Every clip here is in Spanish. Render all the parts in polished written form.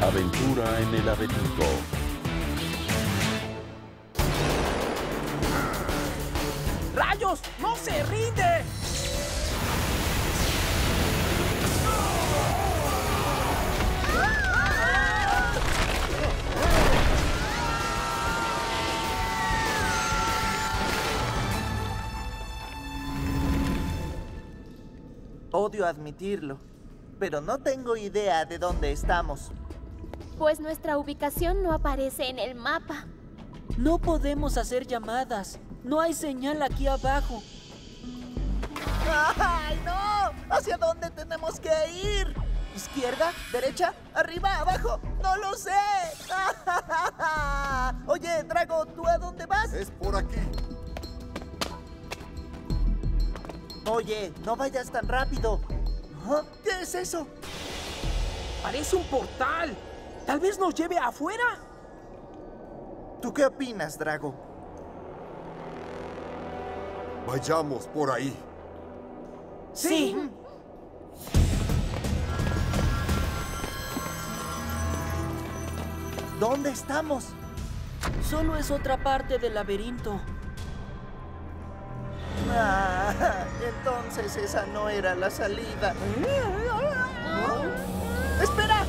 Aventura en el laberinto. ¡Rayos! ¡No se rinde! Odio admitirlo, pero no tengo idea de dónde estamos. Pues nuestra ubicación no aparece en el mapa. No podemos hacer llamadas. No hay señal aquí abajo. ¡Ay, no! ¿Hacia dónde tenemos que ir? ¿Izquierda? ¿Derecha? ¿Arriba? ¿Abajo? ¡No lo sé! Oye, Drago, ¿tú a dónde vas? Es por aquí. Oye, no vayas tan rápido. ¿Ah? ¿Qué es eso? Parece un portal. Tal vez nos lleve afuera. ¿Tú qué opinas, Drago? Vayamos por ahí. Sí. ¿Dónde estamos? Solo es otra parte del laberinto. Ah, entonces esa no era la salida. ¡Espera!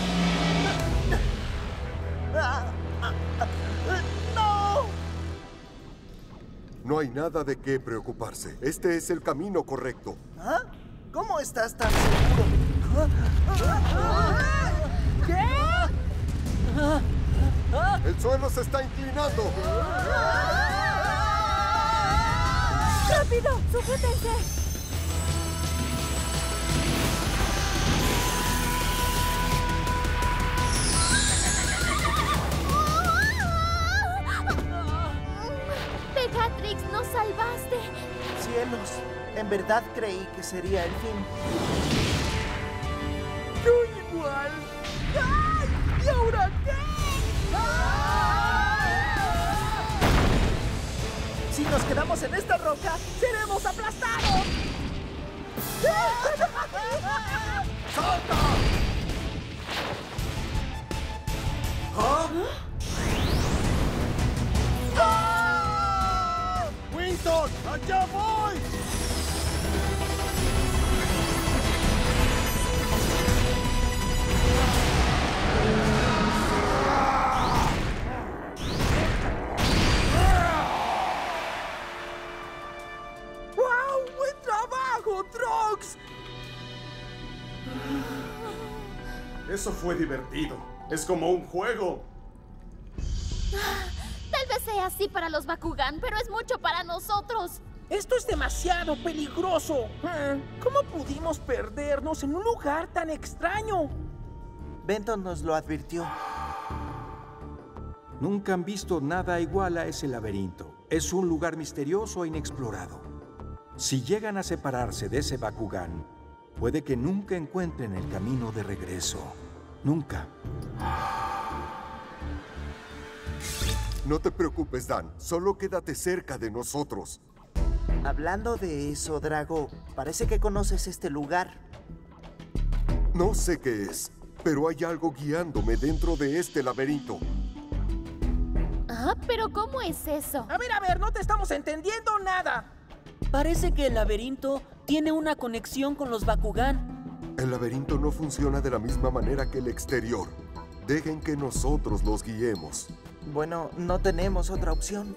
¡No! No hay nada de qué preocuparse. Este es el camino correcto. ¿Ah? ¿Cómo estás tan seguro? El suelo se está inclinando. ¡Rápido! ¡Sujétense! Pegatrix, nos salvaste. Cielos, en verdad creí que sería el fin. Yo igual. ¡Ay! ¿Y ahora qué? Si nos quedamos en esta roca, ¡Seremos aplastados! ¡Salta! ¿Ah? ¡Winton! ¡Allá voy! ¡Wow! ¡Buen trabajo, Trox! Eso fue divertido. Es como un juego. Tal vez sea así para los Bakugan, pero es mucho para nosotros. Esto es demasiado peligroso. ¿Cómo pudimos perdernos en un lugar tan extraño? Benton nos lo advirtió. Nunca han visto nada igual a ese laberinto. Es un lugar misterioso e inexplorado. Si llegan a separarse de ese Bakugan, puede que nunca encuentren el camino de regreso. Nunca. No te preocupes, Dan. Solo quédate cerca de nosotros. Hablando de eso, Drago, parece que conoces este lugar. No sé qué es, pero hay algo guiándome dentro de este laberinto. Ah, pero ¿cómo es eso? A ver, no te estamos entendiendo nada. Parece que el laberinto tiene una conexión con los Bakugan. El laberinto no funciona de la misma manera que el exterior. Dejen que nosotros los guiemos. Bueno, no tenemos otra opción.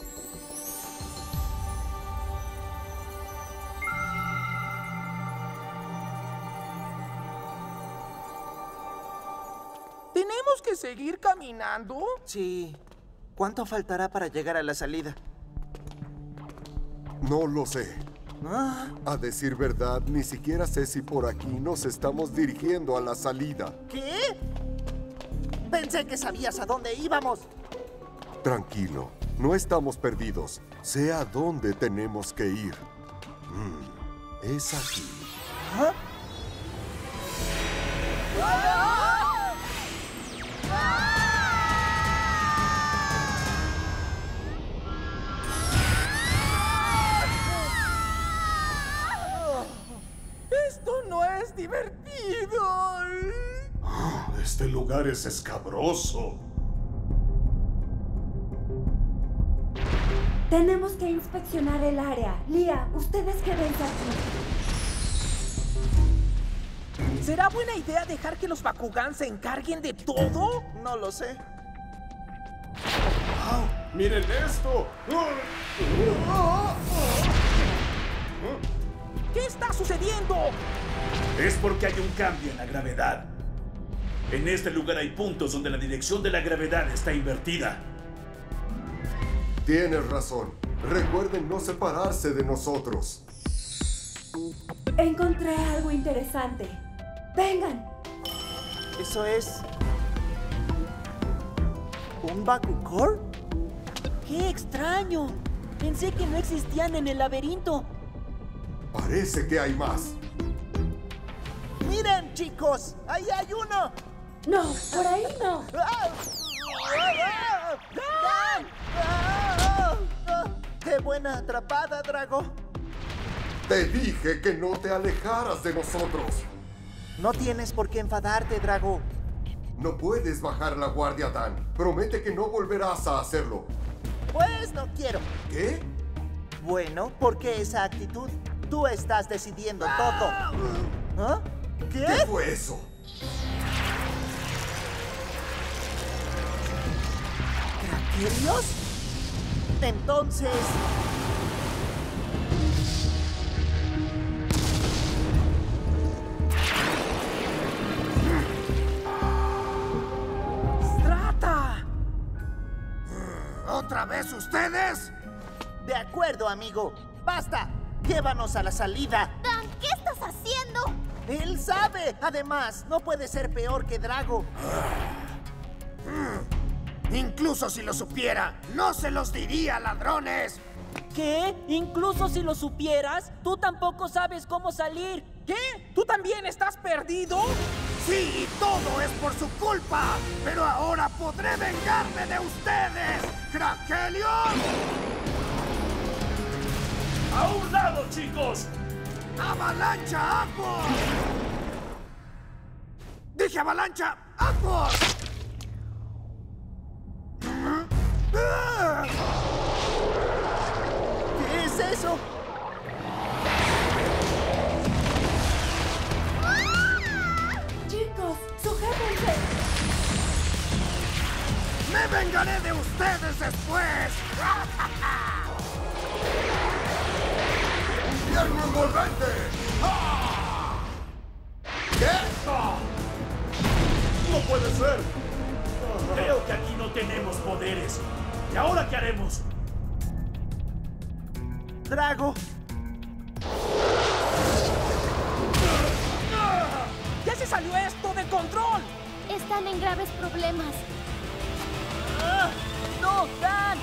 ¿Tenemos que seguir caminando? Sí. ¿Cuánto faltará para llegar a la salida? No lo sé. Ah, A decir verdad, ni siquiera sé si por aquí nos estamos dirigiendo a la salida. ¿qué? Pensé que sabías a dónde íbamos. Tranquilo, no estamos perdidos. Sé a dónde tenemos que ir. Es aquí. ¿Ah? Esto no es divertido. este lugar es escabroso. Tenemos que inspeccionar el área. Lía, ¿ustedes quédense aquí? ¿Será buena idea dejar que los Bakugan se encarguen de todo? No lo sé. ¡Miren esto! ¿Qué está sucediendo? Es porque hay un cambio en la gravedad. En este lugar hay puntos donde la dirección de la gravedad está invertida. Tienes razón. Recuerden no separarse de nosotros. Encontré algo interesante. ¡Vengan! ¿Eso es un Bakucore? ¡Qué extraño! Pensé que no existían en el laberinto. Parece que hay más. ¡Miren, chicos! ¡Ahí hay uno! No, por ahí no. ¡Ah! ¡Dan! ¡Ah! ¡Qué buena atrapada, Drago! Te dije que no te alejaras de nosotros. No tienes por qué enfadarte, Drago. No puedes bajar la guardia, Dan. Promete que no volverás a hacerlo. Pues no quiero. ¿Qué? Bueno, ¿por qué esa actitud? Tú estás decidiendo todo. ¿Ah? ¿Qué fue eso? ¿Craquerios? Entonces... ¡Strata! ¿Otra vez ustedes? De acuerdo, amigo. ¡Basta! ¡Llévanos a la salida! Dan, ¿qué estás haciendo? ¡Él sabe! Además, no puede ser peor que Drago. Incluso si lo supiera, no se los diría, ladrones. ¿Qué? Incluso si lo supieras, tú tampoco sabes cómo salir. ¿Qué? ¿Tú también estás perdido? Sí, todo es por su culpa. Pero ahora podré vengarme de ustedes. ¡Craquelios! ¡A un lado, chicos! ¡Avalancha Aquos! ¡Dije avalancha Aquos! ¿Qué es eso? Chicos, sujétense. ¡Me vengaré de ustedes después! ¡Invierno envolvente! ¿Qué? ¡No puede ser! Creo que aquí no tenemos poderes. ¿Y ahora qué haremos? Drago. ¡Ya se salió esto de control! Están en graves problemas. ¡Ah! ¡No, Dan!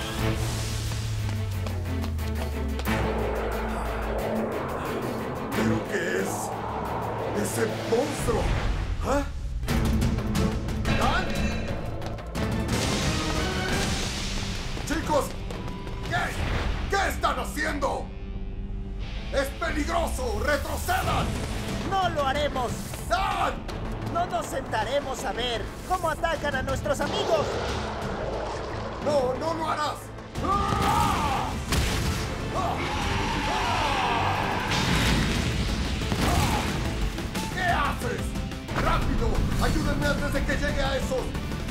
¿Pero qué es? ¡Ese monstruo! ¿Ah? ¿Dan? ¡Chicos! ¿Qué están haciendo? ¡Es peligroso! ¡Retrocedan! ¡No lo haremos! ¡Dan! No nos sentaremos a ver cómo atacan a nuestros amigos. ¡No, no lo harás! ¡Ah! ¡Ah! ¿Qué haces? ¡Rápido! ¡Ayúdenme antes de que llegue a esos!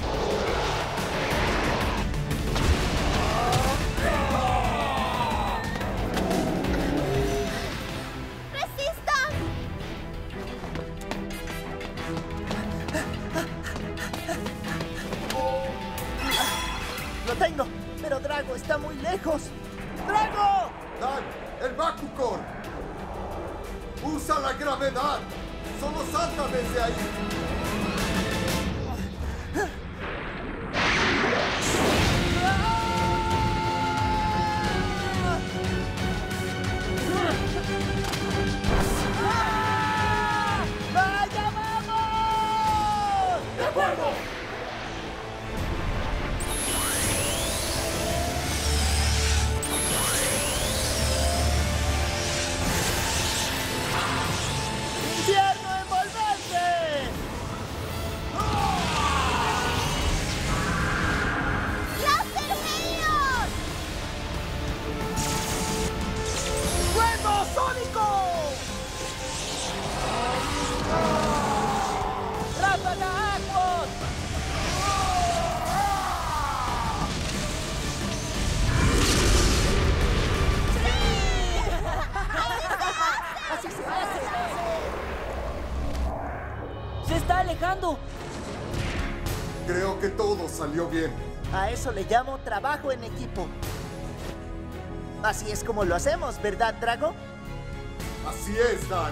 ¡Resistan! Lo tengo, pero Drago está muy lejos. ¡Drago! ¡Dan! ¡El Bakucore! ¡Usa la gravedad! ¡Solo salta desde ahí! ¡Vaya, vamos! ¡De acuerdo! ¡Infierno envolvente! ¡Pánico! ¡Ráfaga Aquos! ¡Así se hace! ¡Se está alejando! Creo que todo salió bien. A eso le llamo trabajo en equipo. Así es como lo hacemos, ¿verdad, Drago? Así es, Dan.